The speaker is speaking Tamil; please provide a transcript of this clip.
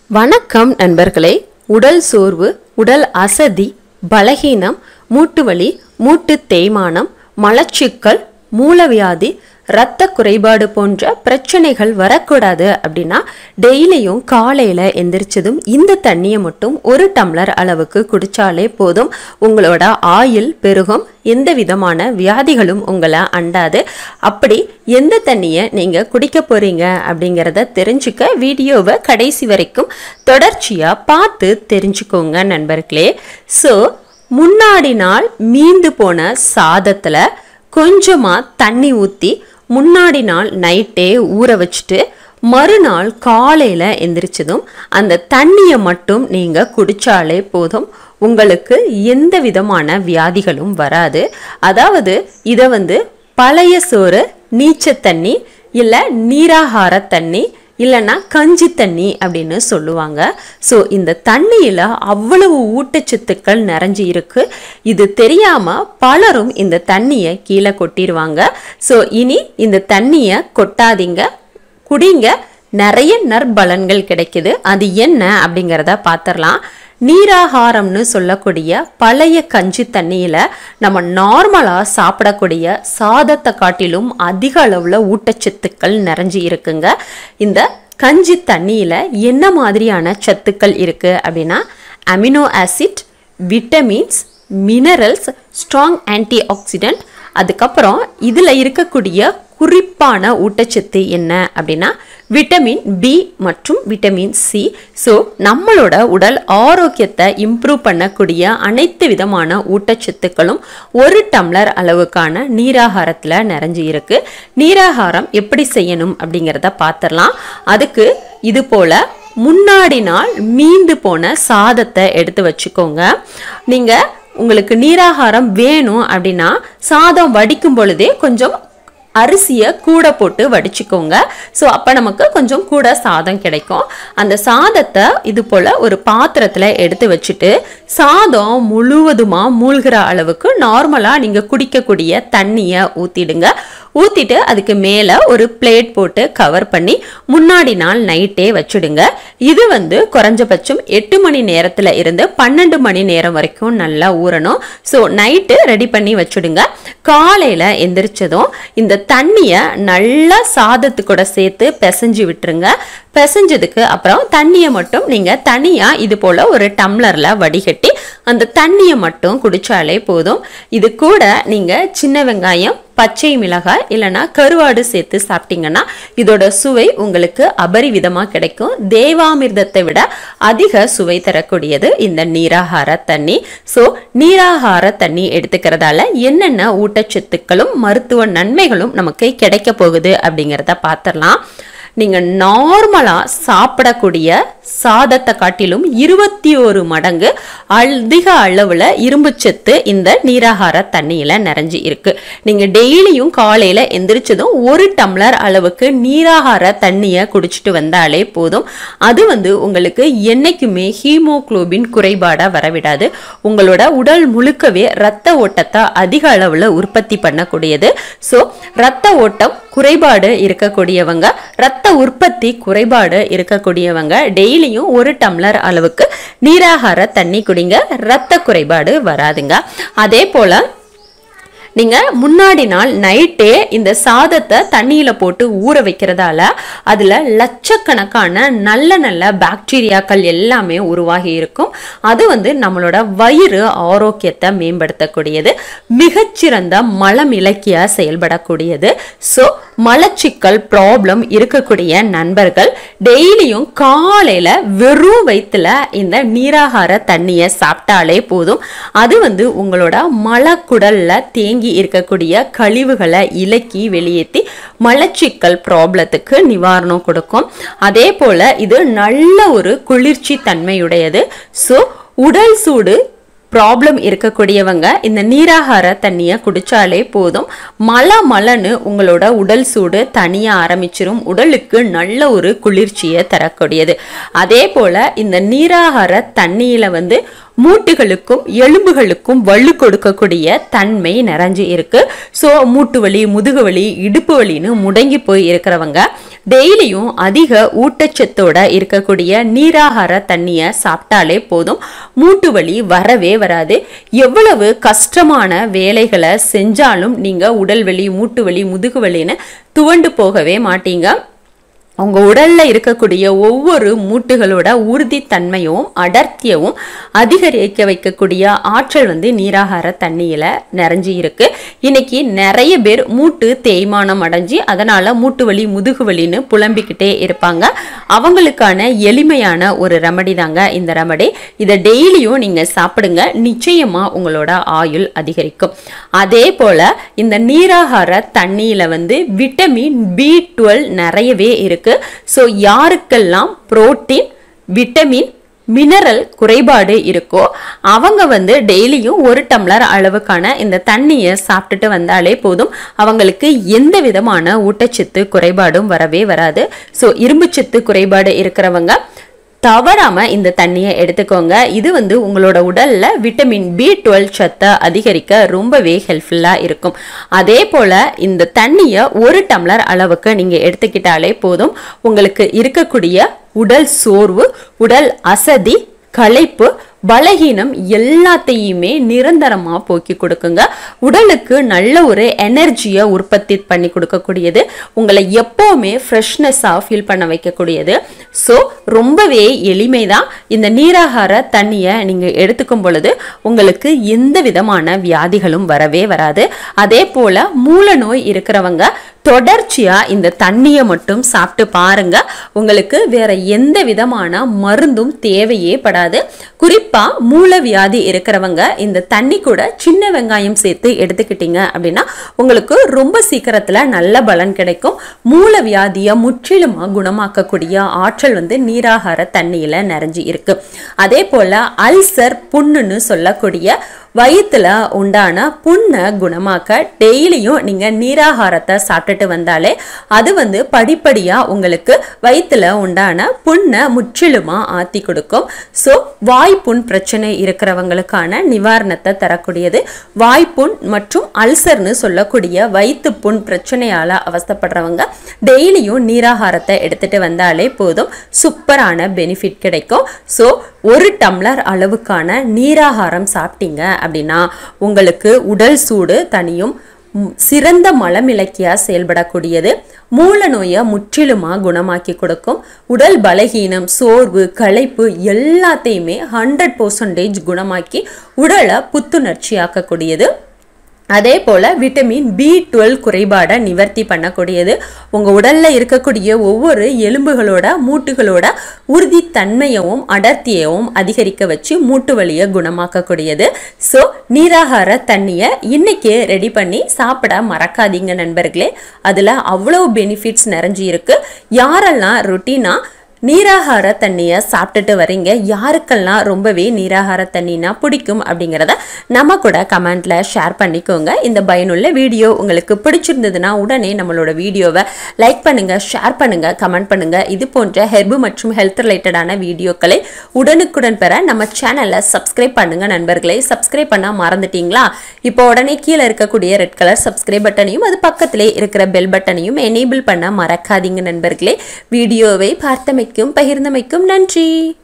வணக்கம் நண்பர்களே. உடல் சோர்வு, உடல் அசதி, பலகீனம், மூட்டு வலி, மூட்டு தேய்மானம், மலச்சிக்கல், மூலவியாதி, இரத்த குறைபாடு போன்ற பிரச்சனைகள் வரக்கூடாது அப்படின்னா டெய்லியும் காலையில் எந்திரிச்சதும் இந்த தண்ணியை மட்டும் 1 டம்ளர் அளவுக்கு குடித்தாலே போதும். உங்களோட ஆயுள் பெருகும், எந்த விதமான வியாதிகளும் உங்களை அண்டாது. அப்படி எந்த தண்ணியை நீங்கள் குடிக்க போகிறீங்க அப்படிங்கிறத தெரிஞ்சுக்க வீடியோவை கடைசி வரைக்கும் தொடர்ச்சியாக பார்த்து தெரிஞ்சுக்கோங்க நண்பர்களே. ஸோ முன்னாடி நாள் மீந்து போன சாதத்தில் கொஞ்சமாக தண்ணி ஊற்றி முன்னாடி நாள் நைட்டே ஊற வச்சுட்டு மறுநாள் காலையில் எந்திரிச்சதும் அந்த தண்ணியை மட்டும் நீங்கள் குடித்தாலே போதும். உங்களுக்கு எந்த விதமான வியாதிகளும் வராது. அதாவது இதை பழைய சோறு, நீச்ச தண்ணி, இல்லை நீராகார தண்ணி, இல்லைன்னா கஞ்சி தண்ணி அப்படின்னு சொல்லுவாங்க. ஸோ இந்த தண்ணியில் அவ்வளவு ஊட்டச்சத்துக்கள் நிறைஞ்சி இருக்கு. இது தெரியாமல் பலரும் இந்த தண்ணியை கீழே கொட்டிடுவாங்க. ஸோ இனி இந்த தண்ணியை கொட்டாதீங்க, குடிங்க. நிறைய நற்பலன்கள் கிடைக்குது. அது என்ன அப்படிங்கிறத பார்த்துடலாம். நீராகாரம்னு சொல்லக்கூடிய பழைய கஞ்சி தண்ணியில் நம்ம நார்மலாக சாப்பிடக்கூடிய சாதத்தை காட்டிலும் அதிக அளவில் ஊட்டச்சத்துக்கள் நிறைஞ்சி இருக்குங்க. இந்த கஞ்சி தண்ணியில் என்ன மாதிரியான சத்துக்கள் இருக்குது அப்படின்னா amino acid, vitamins, minerals, strong antioxidant, அதுக்கப்புறம் இதில் இருக்கக்கூடிய குறிப்பான ஊட்டச்சத்து என்ன அப்படின்னா விட்டமின் பி மற்றும் விட்டமின் சி. ஸோ நம்மளோட உடல் ஆரோக்கியத்தை இம்ப்ரூவ் பண்ணக்கூடிய அனைத்து விதமான ஊட்டச்சத்துக்களும் 1 டம்ளர் அளவுக்கான நீராகாரத்தில் நிறைஞ்சி இருக்கு. நீராகாரம் எப்படி செய்யணும் அப்படிங்கிறத பார்த்துடலாம். அதுக்கு இது போல் முன்னாடி நாள் மீந்து போன சாதத்தை எடுத்து வச்சுக்கோங்க. நீங்கள் உங்களுக்கு நீராகாரம் வேணும் அப்படின்னா சாதம் வடிக்கும் பொழுதே கொஞ்சம் அரிசியை கூட போட்டு வடிச்சுக்கோங்க. ஸோ அப்போ நமக்கு கொஞ்சம் கூட சாதம் கிடைக்கும். அந்த சாதத்தை இது போல் ஒரு பாத்திரத்தில் எடுத்து வச்சுட்டு சாதம் முழுவதுமாக மூழ்கிற அளவுக்கு நார்மலாக நீங்கள் குடிக்கக்கூடிய தண்ணியை ஊற்றிடுங்க. ஊற்றிட்டு அதுக்கு மேலே ஒரு பிளேட் போட்டு கவர் பண்ணி முன்னாடி நாள் நைட்டே வச்சுடுங்க. இது குறைஞ்சபட்சம் 8 மணி நேரத்தில் இருந்து 12 மணி நேரம் வரைக்கும் நல்லா ஊறணும். ஸோ நைட்டு ரெடி பண்ணி வச்சுடுங்க. காலையில் எந்திரிச்சதும் இந்த தண்ணியை நல்லா சாதத்து கூட சேர்த்து பிசைஞ்சு விட்டுருங்க. பிசைஞ்சதுக்கு அப்புறம் தண்ணியை மட்டும் நீங்கள் தனியாக இது போல் ஒரு டம்ளரில் வடிகட்டி அந்த தண்ணியை மட்டும் குடித்தாலே போதும். இது கூட நீங்கள் சின்ன வெங்காயம், பச்சை மிளகாய் இல்லைன்னா கருவாடு சேர்த்து சாப்பிட்டீங்கன்னா இதோட சுவை உங்களுக்கு அபரிவிதமாக கிடைக்கும். தேவாமிர்தத்தை விட அதிக சுவை தரக்கூடியது இந்த நீராகார தண்ணி. ஸோ நீராகார தண்ணி எடுத்துக்கிறதால என்னென்ன ஊட்டச்சத்துக்களும் மருத்துவ நன்மைகளும் நமக்கு கிடைக்க போகுது அப்படிங்கிறத பார்த்துடலாம். நீங்கள் நார்மலாக சாப்பிடக்கூடிய சாதத்தை காட்டிலும் 21 மடங்கு அதிக அளவில் இரும்புச்சத்து இந்த நீராகார தண்ணியில் நிறைஞ்சி இருக்கு. நீங்கள் டெய்லியும் காலையில் எந்திரிச்சதும் 1 டம்ளர் அளவுக்கு நீராகார தண்ணியை குடிச்சிட்டு வந்தாலே போதும். அது உங்களுக்கு என்னைக்குமே ஹீமோகுளோபின் குறைபாடாக வரவிடாது. உங்களோட உடல் முழுக்கவே இரத்த ஓட்டத்தை அதிக அளவில் உற்பத்தி பண்ணக்கூடியது. ஸோ இரத்த ஓட்டம் குறைபாடு இருக்கக்கூடியவங்க, இரத்த உற்பத்தி குறைபாடு இருக்கக்கூடியவங்க டெய்லியும் 1 டம்ளர் அளவுக்கு நீராகார தண்ணி குடிங்க. இரத்த குறைபாடு வராதுங்க. அதே போல நீங்கள் முன்னாடி நாள் நைட்டே இந்த சாதத்தை தண்ணியில் போட்டு ஊற வைக்கிறதால அதில் லட்சக்கணக்கான நல்ல நல்ல பாக்டீரியாக்கள் எல்லாமே உருவாகி இருக்கும். அது நம்மளோட வயிறு ஆரோக்கியத்தை மேம்படுத்தக்கூடியது, மிகச்சிறந்த மலம் இலக்கிய செயல்படக்கூடியது. ஸோ மலச்சிக்கல் ப்ராப்ளம் இருக்கக்கூடிய நண்பர்கள் டெய்லியும் காலையில் வெறும் வயிற்றுல இந்த நீராகார தண்ணியை சாப்பிட்டாலே போதும். அது உங்களோட மலக்குடலில் தேங்கி இருக்கக்கூடிய கழிவுகளை இலக்கி வெளியேற்றி மலச்சிக்கல் ப்ராப்ளத்துக்கு நிவாரணம் கொடுக்கும். அதே போல இது நல்ல ஒரு குளிர்ச்சி தன்மையுடையது. ஸோ உடல் சூடு ப்ராப்ளம் இருக்கக்கூடியவங்க இந்த நீராகார தண்ணியை குடித்தாலே போதும். மலன்னு உங்களோட உடல் சூடு தனியாக ஆரம்பிச்சிடும். உடலுக்கு நல்ல ஒரு குளிர்ச்சியை தரக்கூடியது. அதே போல் இந்த நீராகார தண்ணியில் மூட்டுகளுக்கும் எலும்புகளுக்கும் வலு கொடுக்கக்கூடிய தன்மை நிறைஞ்சு இருக்கு. ஸோ மூட்டு வலி, முதுகு வலி, இடுப்பு வலின்னு முடங்கி போய் இருக்கிறவங்க டெய்லியும் அதிக ஊட்டச்சத்தோட இருக்கக்கூடிய நீராகார தண்ணியை சாப்பிட்டாலே போதும், மூட்டு வலி வரவே வராது. எவ்வளவு கஷ்டமான வேலைகளை செஞ்சாலும் நீங்க உடல் வலி, மூட்டு வலி, முதுகு வலின்னு துவண்டு போகவே மாட்டீங்க. உங்க உடல்ல இருக்கக்கூடிய ஒவ்வொரு மூட்டுகளோட உறுதித்தன்மையும் அடர்த்தியவும் அதிகரிக்க வைக்கக்கூடிய ஆற்றல் நீராகார தண்ணியில நிறைஞ்சி இருக்கு. இன்னைக்கு நிறைய பேர் மூட்டு தேய்மானம் அடைஞ்சி அதனால மூட்டு வலி, முதுகு வலின்னு புலம்பிக்கிட்டே இருப்பாங்க. அவங்களுக்கான எளிமையான ஒரு ரெமடி தாங்க இந்த ரெமடி. இதை டெய்லியும் நீங்க சாப்பிடுங்க, நிச்சயமா உங்களோட ஆயுள் அதிகரிக்கும். அதே போல இந்த நீராகார தண்ணியில விட்டமின் B12 நிறையவே இருக்கு. சோ யாருக்கெல்லாம் புரோட்டீன், விட்டமின், மினரல் குறைபாடு இருக்கோ அவங்க டெய்லியும் 1 டம்ளர் அளவுக்கான இந்த தண்ணியை சாப்பிட்டுட்டு வந்தாலே போதும், அவங்களுக்கு எந்த விதமான ஊட்டச்சத்து குறைபாடும் வரவே வராது. சோ இரும்புச்சத்து குறைபாடு இருக்கிறவங்க தவறாம இந்த தண்ணியை எடுத்துக்கோங்க. இது உங்களோட உடல்ல விட்டமின் B12 சத்தை அதிகரிக்க ரொம்பவே ஹெல்ப்ஃபுல்லா இருக்கும். அதே போல இந்த தண்ணியை 1 டம்ளர் அளவுக்கு நீங்க எடுத்துக்கிட்டாலே போதும், உங்களுக்கு இருக்கக்கூடிய உடல் சோர்வு, உடல் அசதி, களைப்பு, பலகீனம் எல்லாத்தையுமே நிரந்தரமா போக்கி கொடுக்குங்க. உடலுக்கு நல்ல ஒரு எனர்ஜியை உற்பத்தி பண்ணி கொடுக்கக்கூடியது, உங்களை எப்பவுமே ஃப்ரெஷ்னஸா ஃபீல் பண்ண வைக்கக்கூடியது. ஸோ ரொம்பவே எளிமைதான். இந்த நீராகார தண்ணியை நீங்க எடுத்துக்கும் பொழுது உங்களுக்கு எந்த விதமான வியாதிகளும் வரவே வராது. அதே போல மூல நோய் இருக்கிறவங்க தொடர்ச்சியா இந்த தண்ணியை மட்டும் சாப்பிட்டு பாருங்க, உங்களுக்கு வேற எந்த விதமான மருந்தும் தேவையே படாது. குறிப்பா மூல வியாதி இருக்கிறவங்க இந்த தண்ணி கூட சின்ன வெங்காயம் சேர்த்து எடுத்துக்கிட்டீங்க அப்படின்னா உங்களுக்கு ரொம்ப சீக்கிரத்துல நல்ல பலன் கிடைக்கும். மூல வியாதியை முற்றிலுமா குணமாக்கக்கூடிய ஆற்றல் நீராகார தண்ணியில நிறைஞ்சி இருக்கு. அதே போல அல்சர், புண்ணுன்னு சொல்லக்கூடிய வயிற்றுல உண்டான புண்ணை குணமாக்க டெய்லியும் நீங்க நீராகாரத்தை சாப்பிட்டுட்டு வந்தாலே அது படிப்படியா உங்களுக்கு வயிற்றுல உண்டான புண்ணை முற்றிலுமா ஆத்தி கொடுக்கும். ஸோ வாய்ப்புண் பிரச்சனை இருக்கிறவங்களுக்கான நிவாரணத்தை தரக்கூடியது. வாய்ப்புண் மற்றும் அல்சர்னு சொல்லக்கூடிய வயிற்று புண் பிரச்சனையால அவஸ்தைப்படுறவங்க டெய்லியும் நீராகாரத்தை எடுத்துட்டு வந்தாலே போதும், சூப்பரான பெனிஃபிட் கிடைக்கும். ஸோ 1 டம்ளர் அளவுக்கான நீராகாரம் சாப்பிட்டீங்க அப்படின்னா உங்களுக்கு உடல் சூடு தனியும், சிறந்த மலமிளக்கியா செயல்படக்கூடியது, மூல நோயை முற்றிலுமா குணமாக்கி கொடுக்கும், உடல் பலகீனம், சோர்வு, களைப்பு எல்லாத்தையுமே 100% குணமாக்கி உடலை புத்துணர்ச்சியாக்கக்கூடியது. அதே போல விட்டமின் B12 குறைபாடை நிவர்த்தி பண்ணக்கூடியது. உங்க உடல்ல இருக்கக்கூடிய ஒவ்வொரு எலும்புகளோட மூட்டுகளோட உறுதித்தன்மையவும் அடர்த்தியவும் அதிகரிக்க வச்சு மூட்டு வலியை குணமாக்கக்கூடியது. ஸோ நீராகார தண்ணியை இன்னைக்கே ரெடி பண்ணி சாப்பிட மறக்காதீங்க நண்பர்களே. அதுல அவ்வளவு பெனிஃபிட்ஸ் நிறைஞ்சி இருக்கு. யாரெல்லாம் ரொட்டீனா நீராகார தண்ணியை சாப்பிட்டுட்டு வரீங்க, யாருக்கெல்லாம் ரொம்பவே நீராகார தண்ணினா பிடிக்கும் அப்படிங்கிறத நம்ம கூட கமெண்ட்ல ஷேர் பண்ணிக்கோங்க. இந்த பயனுள்ள வீடியோ உங்களுக்கு பிடிச்சிருந்ததுன்னா உடனே நம்மளோட வீடியோவை லைக் பண்ணுங்க, ஷேர் பண்ணுங்க, கமெண்ட் பண்ணுங்க. இது போன்ற ஹெர்பு மற்றும் ஹெல்த் ரிலேட்டடான வீடியோக்களை உடனுக்குடன் பெற நம்ம சேனலை சப்ஸ்கிரைப் பண்ணுங்க நண்பர்களே. சப்ஸ்கிரைப் பண்ண மறந்துட்டீங்களா? இப்போ உடனே கீழே இருக்கக்கூடிய ரெட் கலர் சப்ஸ்கிரைப் பட்டனையும் அது பக்கத்திலே இருக்கிற பெல் பட்டனையும் எனேபிள் பண்ண மறக்காதீங்க நண்பர்களே. வீடியோவை பார்த்தமைக்கும் பகிர்ந்தமைக்கும் நன்றி.